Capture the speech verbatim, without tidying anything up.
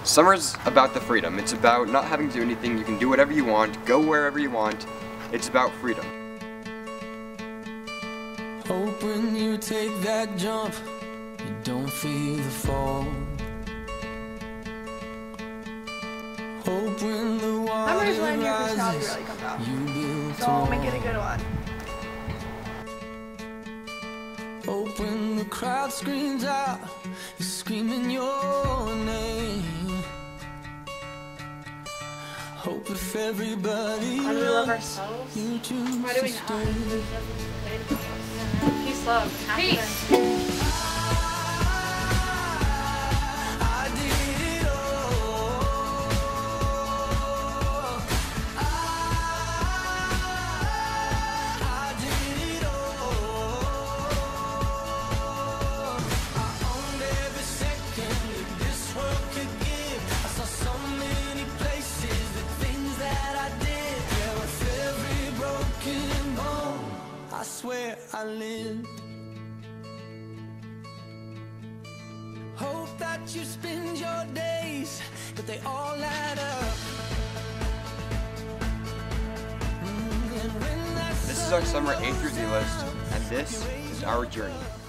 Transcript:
Summer's about the freedom. It's about not having to do anything. You can do whatever you want, go wherever you want. It's about freedom. Hope when you take that jump, you don't feel the fall. Hope when the water Summer's when your personality rises, really comes out. you build So make it a good one. Hope when the crowd screams out, you're screaming your name. Hope if everybody Why do we love ourselves? you choose Why do we to not? stay. Peace, love, happiness. I did it all. I, I did it all. I owned every second that this world could give. I saw so many places, the things that I did. Yeah, with every broken bone, I swear I lived. Hope that you spend your days, but they all add up. Mm, and when that This is our summer A through Z list, and this is our journey.